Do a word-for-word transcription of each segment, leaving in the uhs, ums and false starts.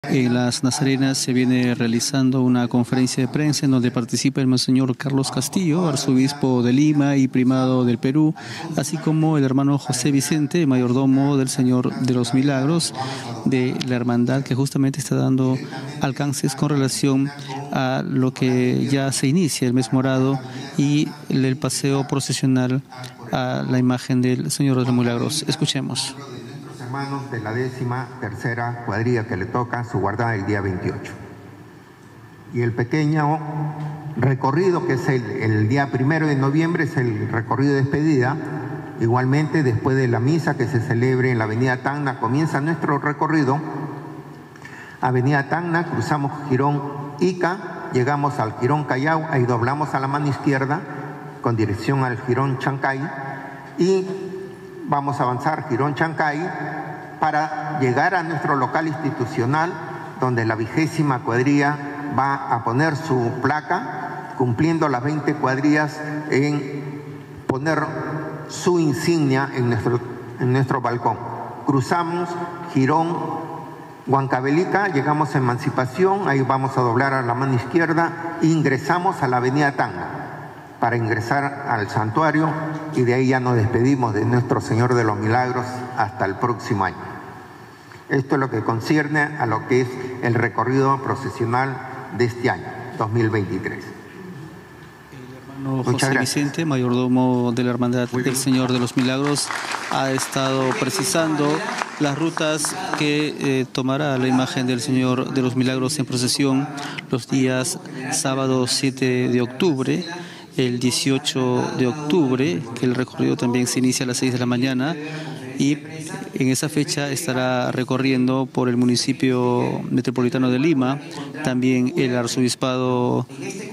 En las Nazarenas se viene realizando una conferencia de prensa en donde participa el Monseñor Carlos Castillo, arzobispo de Lima y primado del Perú, así como el hermano José Vicente, mayordomo del Señor de los Milagros, de la hermandad que justamente está dando alcances con relación a lo que ya se inicia el mes morado y el paseo procesional a la imagen del Señor de los Milagros. Escuchemos. Hermanos de la décima tercera cuadrilla que le toca su guardada el día veintiocho. Y el pequeño recorrido que es el, el día primero de noviembre es el recorrido de despedida. Igualmente, después de la misa que se celebre en la avenida Tacna, comienza nuestro recorrido. Avenida Tacna, cruzamos Girón Ica, llegamos al Girón Callao, ahí doblamos a la mano izquierda con dirección al Girón Chancay y vamos a avanzar Girón Chancay para llegar a nuestro local institucional donde la vigésima cuadrilla va a poner su placa cumpliendo las veinte cuadrillas en poner su insignia en nuestro, en nuestro balcón. Cruzamos Girón Huancavelica, llegamos a Emancipación, ahí vamos a doblar a la mano izquierda e ingresamos a la avenida Tacna para ingresar al santuario y de ahí ya nos despedimos de nuestro Señor de los Milagros hasta el próximo año. Esto es lo que concierne a lo que es el recorrido procesional de este año, dos mil veintitrés. El hermano José Vicente, mayordomo de la Hermandad del Señor de los Milagros, ha estado precisando las rutas que eh, tomará la imagen del Señor de los Milagros en procesión los días sábado siete de octubre, el dieciocho de octubre, que el recorrido también se inicia a las seis de la mañana, y en esa fecha estará recorriendo por el municipio metropolitano de Lima, también el arzobispado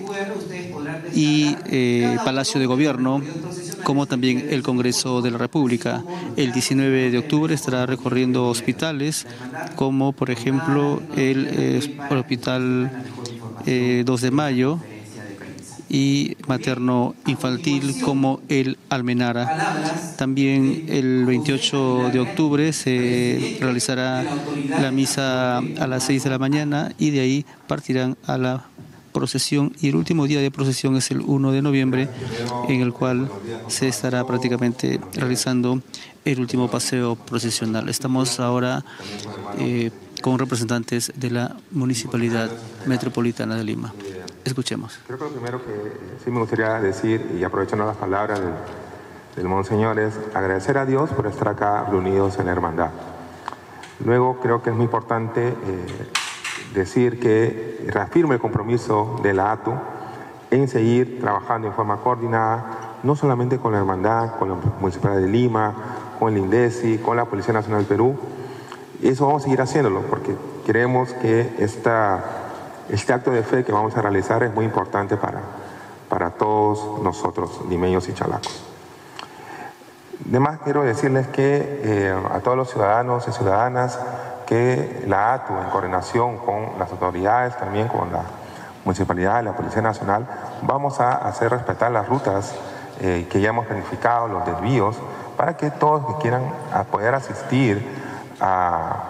y eh, Palacio de Gobierno, como también el Congreso de la República. El diecinueve de octubre estará recorriendo hospitales, como por ejemplo el, eh, el Hospital eh, dos de mayo, y materno infantil como el Almenara. También el veintiocho de octubre se realizará la misa a las seis de la mañana y de ahí partirán a la procesión, y el último día de procesión es el uno de noviembre, en el cual se estará prácticamente realizando el último paseo procesional. Estamos ahora eh, con representantes de la Municipalidad Metropolitana de Lima. Escuchemos. Creo que lo primero que sí me gustaría decir, y aprovechando las palabras del, del Monseñor, es agradecer a Dios por estar acá reunidos en la hermandad. Luego creo que es muy importante eh, decir que reafirmo el compromiso de la A T U en seguir trabajando en forma coordinada, no solamente con la hermandad, con la Municipalidad de Lima, con el INDECI, con la Policía Nacional del Perú. Eso vamos a seguir haciéndolo porque creemos que esta... Este acto de fe que vamos a realizar es muy importante para, para todos nosotros, limeños y chalacos. Además, quiero decirles que eh, a todos los ciudadanos y ciudadanas que la A T U, en coordinación con las autoridades, también con la Municipalidad y la Policía Nacional, vamos a hacer respetar las rutas eh, que ya hemos planificado, los desvíos, para que todos que quieran a poder asistir a,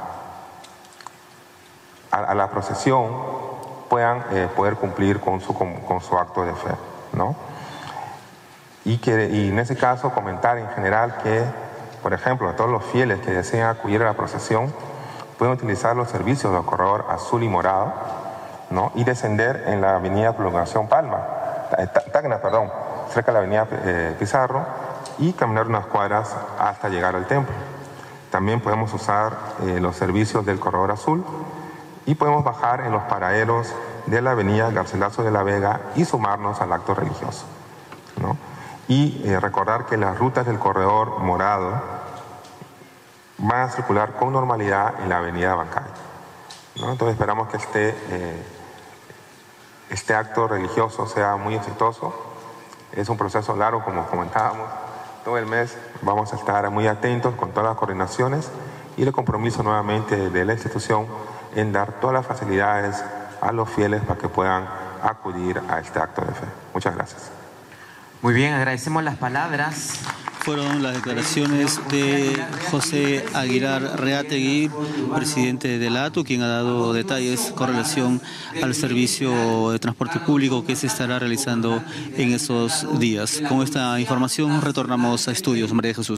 a, a la procesión puedan eh, poder cumplir con su, con, con su acto de fe, ¿no? Y, que, y en ese caso comentar en general que, por ejemplo, a todos los fieles que desean acudir a la procesión pueden utilizar los servicios del corredor azul y morado, ¿no? Y descender en la avenida Prolongación Palma, Tacna, perdón, cerca de la avenida eh, Pizarro, y caminar unas cuadras hasta llegar al templo. También podemos usar eh, los servicios del corredor azul y podemos bajar en los paraderos de la avenida Garcilaso de la Vega y sumarnos al acto religioso, ¿no? Y eh, recordar que las rutas del corredor morado van a circular con normalidad en la avenida Bancay, ¿no? Entonces esperamos que este, eh, este acto religioso sea muy exitoso. Es un proceso largo, como comentábamos. Todo el mes vamos a estar muy atentos con todas las coordinaciones y el compromiso nuevamente de la institución en dar todas las facilidades a los fieles para que puedan acudir a este acto de fe. Muchas gracias. Muy bien, agradecemos las palabras Fueron las declaraciones de José Aguilar Reategui, presidente de la A T U, quien ha dado detalles con relación al servicio de transporte público que se estará realizando en esos días. Con esta información retornamos a estudios. María Jesús.